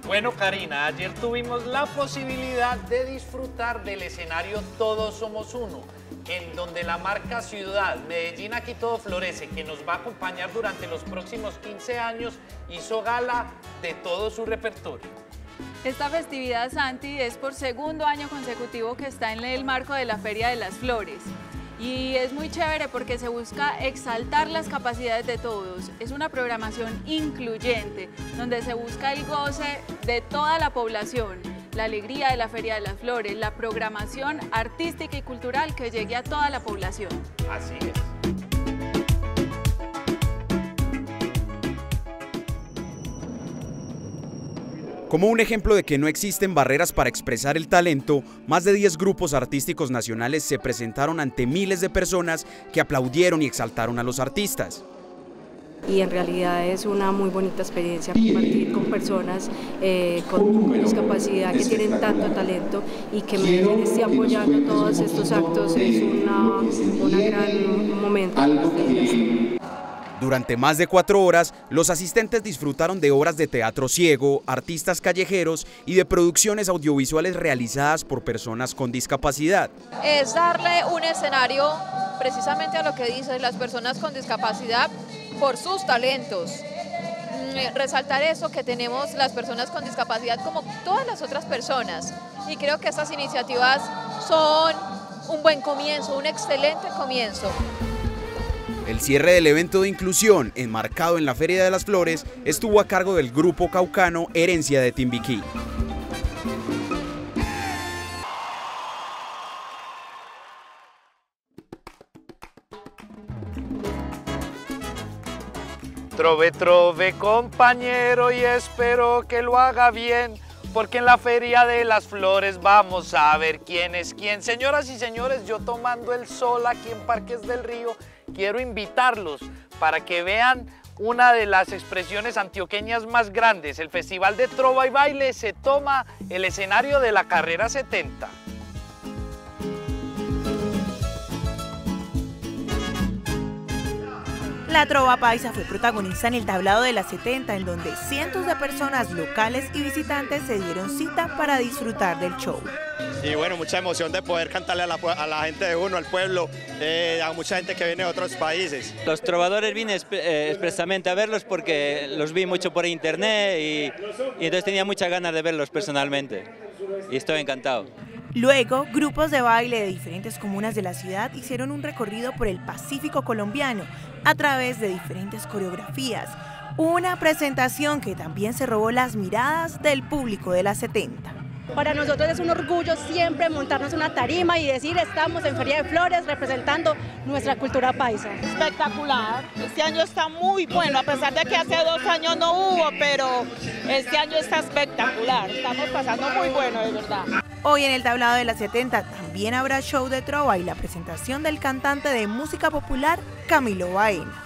Bueno, Karina, ayer tuvimos la posibilidad de disfrutar del escenario Todos Somos Uno, en donde la marca Ciudad, Medellín Aquí Todo Florece, que nos va a acompañar durante los próximos 15 años, hizo gala de todo su repertorio. Esta festividad, Santi, es por segundo año consecutivo que está en el marco de la Feria de las Flores. Y es muy chévere porque se busca exaltar las capacidades de todos. Es una programación incluyente, donde se busca el goce de toda la población, la alegría de la Feria de las Flores, la programación artística y cultural que llegue a toda la población. Así es. Como un ejemplo de que no existen barreras para expresar el talento, más de 10 grupos artísticos nacionales se presentaron ante miles de personas que aplaudieron y exaltaron a los artistas. Y en realidad es una muy bonita experiencia compartir con personas con discapacidad que tienen tanto talento y que Medellín esté apoyando todos estos actos es un gran momento. Durante más de 4 horas, los asistentes disfrutaron de obras de teatro ciego, artistas callejeros y de producciones audiovisuales realizadas por personas con discapacidad. Es darle un escenario precisamente a lo que dicen las personas con discapacidad por sus talentos. Resaltar eso que tenemos las personas con discapacidad como todas las otras personas. Y creo que estas iniciativas son un buen comienzo, un excelente comienzo. El cierre del evento de inclusión, enmarcado en la Feria de las Flores, estuvo a cargo del grupo caucano Herencia de Timbiquí. Trove, trove, compañero, y espero que lo haga bien, porque en la Feria de las Flores vamos a ver quién es quién. Señoras y señores, yo tomando el sol aquí en Parques del Río, quiero invitarlos para que vean una de las expresiones antioqueñas más grandes. El Festival de Trova y Baile se toma el escenario de la Carrera 70. La Trova Paisa fue protagonista en el tablado de las 70, en donde cientos de personas locales y visitantes se dieron cita para disfrutar del show. Y bueno, mucha emoción de poder cantarle a la gente de uno, al pueblo, a mucha gente que viene de otros países. Los trovadores vine expresamente a verlos porque los vi mucho por internet y entonces tenía muchas ganas de verlos personalmente y estoy encantado. Luego, grupos de baile de diferentes comunas de la ciudad hicieron un recorrido por el Pacífico colombiano a través de diferentes coreografías, una presentación que también se robó las miradas del público de las 70. Para nosotros es un orgullo siempre montarnos una tarima y decir estamos en Feria de Flores representando nuestra cultura paisa. Espectacular, este año está muy bueno, a pesar de que hace 2 años no hubo, pero este año está espectacular, estamos pasando muy bueno, de verdad. Hoy en el tablado de las 70 también habrá show de trova y la presentación del cantante de música popular Camilo Baena.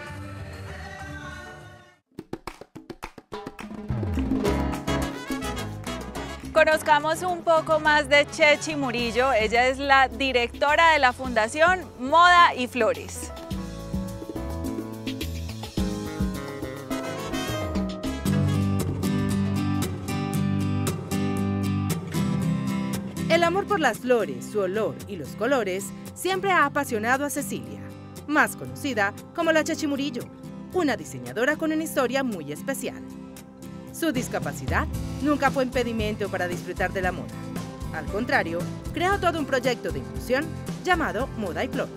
Conozcamos un poco más de Chechi Murillo. Ella es la directora de la Fundación Moda y Flores. El amor por las flores, su olor y los colores siempre ha apasionado a Cecilia, más conocida como la Chechi Murillo, una diseñadora con una historia muy especial. Su discapacidad nunca fue impedimento para disfrutar de la moda. Al contrario, creó todo un proyecto de inclusión llamado Moda y Flores.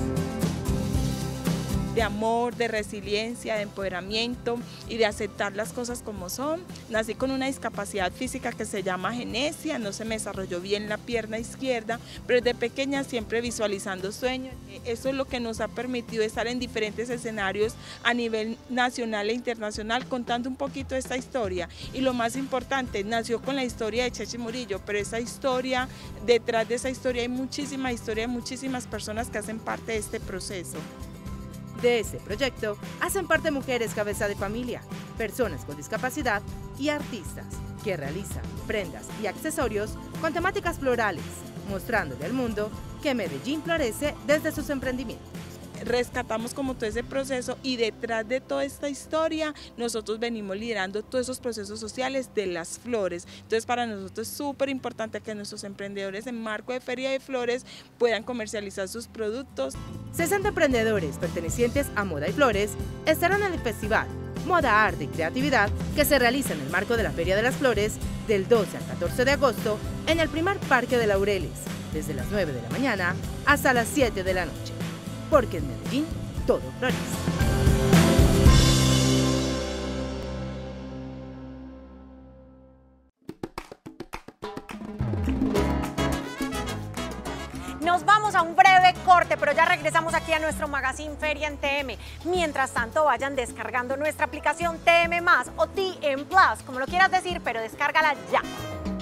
De amor, de resiliencia, de empoderamiento y de aceptar las cosas como son. Nací con una discapacidad física que se llama genesia, no se me desarrolló bien la pierna izquierda, pero desde pequeña siempre visualizando sueños. Eso es lo que nos ha permitido estar en diferentes escenarios a nivel nacional e internacional contando un poquito esta historia. Y lo más importante, nació con la historia de Chechi Murillo, pero esa historia, detrás de esa historia hay muchísima historia de muchísimas personas que hacen parte de este proceso. De este proyecto hacen parte mujeres cabeza de familia, personas con discapacidad y artistas que realizan prendas y accesorios con temáticas florales, mostrándole al mundo que Medellín florece desde sus emprendimientos. rescatamos como todo ese proceso y detrás de toda esta historia nosotros venimos liderando todos esos procesos sociales de las flores. Entonces para nosotros es súper importante que nuestros emprendedores en marco de Feria de Flores puedan comercializar sus productos. 60 emprendedores pertenecientes a Moda y Flores estarán en el festival Moda, Arte y Creatividad que se realiza en el marco de la Feria de las Flores del 12 al 14 de agosto en el primer Parque de Laureles, desde las 9 de la mañana hasta las 7 de la noche. Porque en Medellín todo florece. Nos vamos a un breve corte, pero ya regresamos aquí a nuestro magazine Feria en TM. Mientras tanto, vayan descargando nuestra aplicación TM+, o TM Plus, como lo quieras decir, pero descárgala ya.